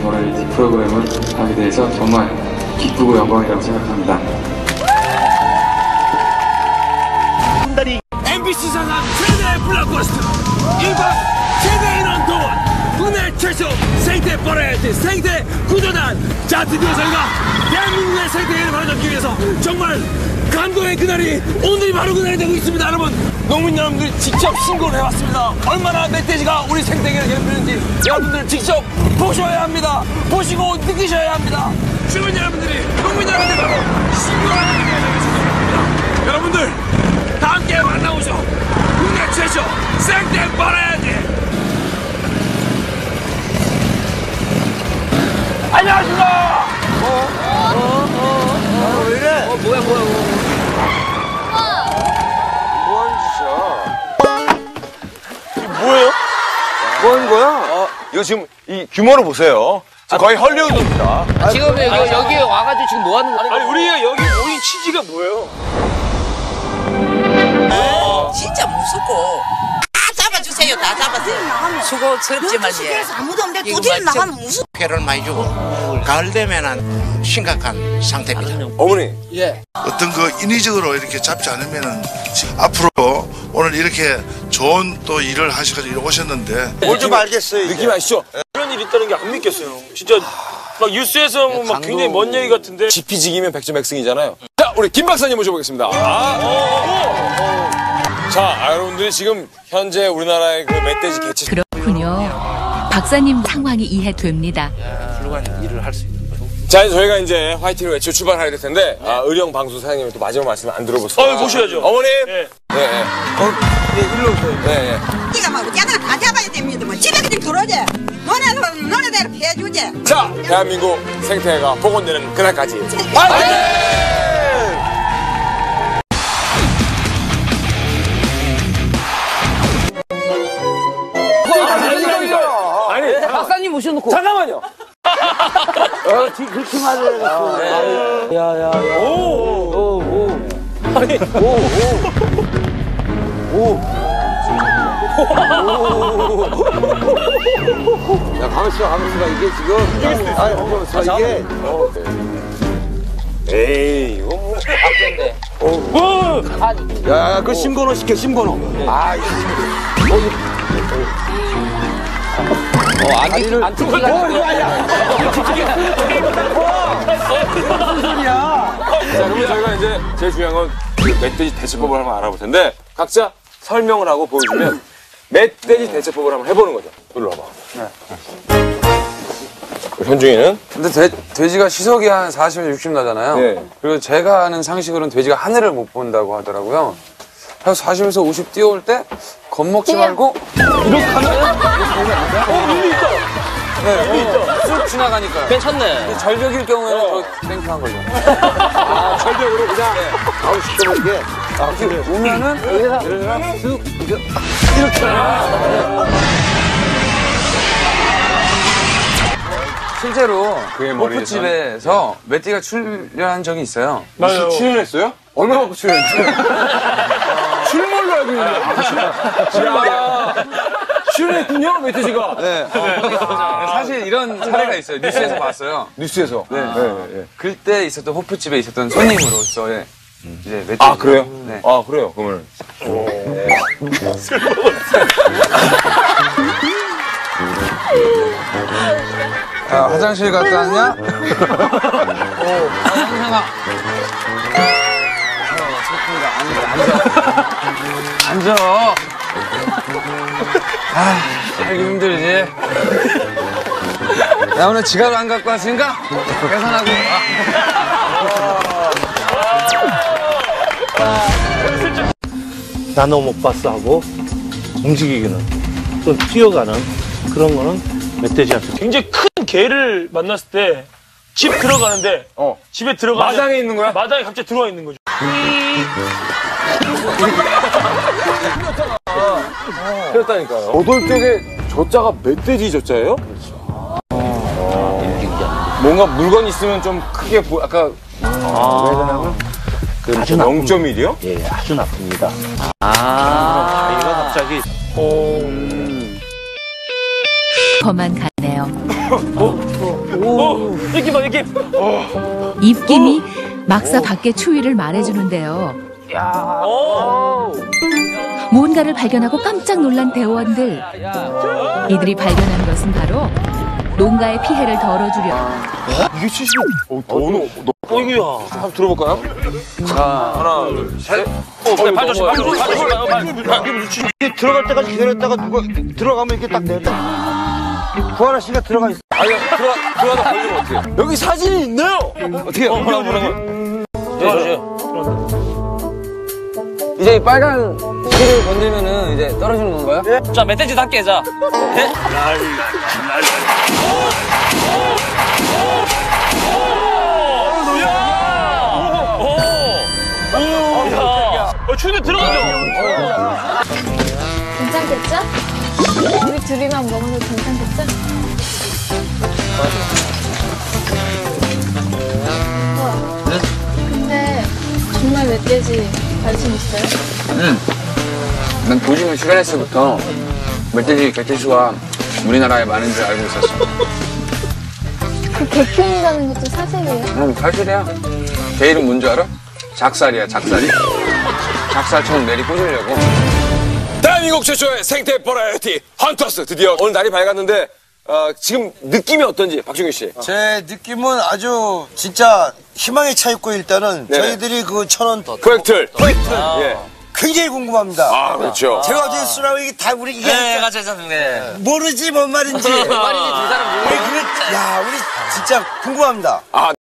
버라이티 프로그램을 하게 돼서 정말 기쁘고 영광이라고 생각합니다. MBC 사상 최대의 블록버스터 1박 최대 인원 동원 국내 최초 생태 버라이티 생태 구조단. 자, 드디어 저희가 대한민국의 생태계를 바로잡기 위해서 정말 감동의 그날이 오늘이 바로 그날이 되고 있습니다. 여러분, 농민 여러분들이 직접 신고를 해왔습니다. 얼마나 멧돼지가 우리 생태계를 괴롭히는지 여러분들 직접 보셔야 합니다. 보시고 느끼셔야 합니다. 주민 여러분들이, 농민 여러분들이 바로 신고하는 게 되겠습니다. 여러분들 다 함께 만나보죠. 국내 최초 생태 버라이티. 안녕하십니까. 왜 이래? 뭐야. 뭐하는 짓이야? 뭐예요? 뭐하는 거야? 이거 지금 이 규모를 보세요. 거의 헐리우드입니다. 지금 여기 와가지고 지금 뭐 하는 거야? 아니, 우리가 여기 모인 취지가 뭐예요? 진짜 무섭고 다 잡아주세요. 다 잡아주세요. 수고스럽지만 예. 아무도 없는데 도저히 나가면 무슨 회를 많이 주고 가을 되면은 심각한 상태입니다. 어머니. 예. 어떤 그 인위적으로 이렇게 잡지 않으면은 앞으로 오늘 이렇게 좋은 또 일을 하셔가지고 이렇게 오셨는데 뭘 좀 알겠어요. 느낌 아시죠? 그런 일이 있다는 게 안 믿겼어요. 진짜 막 뉴스에서 막 굉장히 먼 얘기 같은데. 지피지기면 백전백승이잖아요. 자, 우리 김 박사님 모셔보겠습니다. 자, 여러분들이 지금 현재 우리나라의 그 멧돼지 개체. 그렇군요. 박사님 상황이 이해됩니다. 훌륭한 일을 할 수 있는 거죠. 자, 저희가 이제 화이팅을 외치고 출발하게 될 텐데, 의령 방송 사장님의 또 마지막 말씀 안 들어보세요. 모셔야죠. 어머님! 네. 네. 일로 오세요. 네. 네가 막 우리가 다 잡아야 됩니다. 뭐 집에 그냥 들어오지. 너네대로 피해주지. 자, 대한민국 생태가 복원되는 그날까지. 화이팅! 아니, 박사님 모셔놓고. 잠깐만요. 그렇게 말을 해갖고. 야야야. 아니, 야, 가만있어. 이게 지금. 아니, 가만있어. 이게. 에이, 이거 뭐. 아니. 야, 그 심번호 시켜, 심번호. 아, 이거. 안 튀기가. 무슨 소리야? 자, 그러면 저희가 이제 제일 중요한 건 그 멧돼지 대처법을 한번 알아볼 텐데, 각자 설명을 하고 보여주면 멧돼지 대처법을 한번 해보는 거죠. 이리 와봐. 현중이는? 근데 돼지가 시속이 한 40, 60 나잖아요. 네. 그리고 제가 아는 상식으로는 돼지가 하늘을 못 본다고 하더라고요. 그래서 40에서 50 뛰어올 때 겁먹지 말고 이렇게 가면? 의미 있다. 네, 쑥 지나가니까. 괜찮네. 절벽일 경우에는 더 땡큐한 거죠. 절벽으로 그냥. 아우, 시켜버리게. 이렇게 오면은 여기서 쑥 이렇게. 실제로 호프집에서 멧돼지가 출연한 적이 있어요. 맞아요. 출연했어요? 얼마 갖고 출연했어요? 출몰로 알고 있는데. 출연했군요, 멧돼지가. 네. 사실 이런 사례가 있어요. 뉴스에서 봤어요. 뉴스에서. 네. 그때 있었던 호프집에 있었던 손님으로서의 이제 멧돼지. 아, 그래요? 네. 아, 그래요, 그러면. 야, 화장실 갔다 왔냐? 형상아. 앉아. 살기 힘들지? 야, 오늘 지갑 안 갖고 왔으니까 계산하고 나노 못 봤어 하고 움직이기는 또 뛰어가는 그런 거는 멧돼지한테 굉장히 큰 개를 만났을 때 집 들어가는데 집에 들어가 마당에 있는 거야? 마당에 갑자기 들어와 있는 거죠. 그렇다니까요. 오돌 쪽에 저자가 멧돼지 저자예요? 그렇죠. 뭔가 물건이 있으면 좀 크게 아까 왜냐면 그 아주 0.1이요? 예, 아주 나쁩니다. 다리가 갑자기 더만 가네요. 느낌 봐, 느낌. 입김이 막사 밖의 추위를 말해주는데요. 뭔가를 발견하고 깜짝 놀란 대원들. 이들이 발견한 것은 바로 농가의 피해를 덜어주려 이게 70. 어이구야. 한번 들어볼까요? 자, 하나, 둘, 셋. 발 조심, 발 조심, 발 조심. 이게 들어갈 때까지 기다렸다가 누가 들어가면 이렇게 딱 내다. 구하나 씨가 들어가 있어. 아니, 들어가다 걸리면 어떡해? 여기 사진이 있네요. 어떻게 해요? 이제 이 빨간 실을 건들면은 이제 떨어지는 건가요? 자, 멧돼지도 함께, 자. 네? 추운데 들어가죠. 괜찮겠죠? 우리 둘이만 먹어도 괜찮겠죠? 근데 정말 멧돼지 관심 있어요? 응. 난 도심을 출연했을 때부터 멧돼지 개체수가 우리나라에 많은 줄 알고 있었어. 그 개 키운다는 것도 사실이에요? 응, 사실이야. 걔 이름 뭔지 알아? 작살이야, 작살이. 작살처럼 내리 꽂으려고. 대한민국 최초의 생태 버라이어티 헌터스 드디어 오늘 날이 밝았는데 지금 느낌이 어떤지 박준규 씨. 제 느낌은 아주 진짜 희망에 차 있고 일단은 네네. 저희들이 그 1,000원 프로젝트. 예. 굉장히 궁금합니다. 아, 그렇죠. 제가 어제 쓰라고 이게 다 우리 이게 네, 같이 했었는데. 모르지 뭔 말인지. 말인지 두 사람 모르겠어. 야, 우리 진짜 궁금합니다. 아,